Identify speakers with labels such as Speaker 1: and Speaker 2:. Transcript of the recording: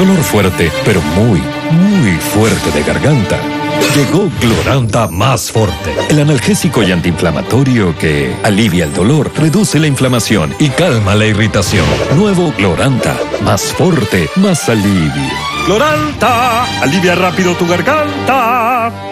Speaker 1: dolor fuerte, pero muy, muy fuerte de garganta. Llegó Gloranta Más Forte, el analgésico y antiinflamatorio que alivia el dolor, reduce la inflamación y calma la irritación. Nuevo Gloranta, más fuerte, más alivio.
Speaker 2: Gloranta, alivia rápido tu garganta.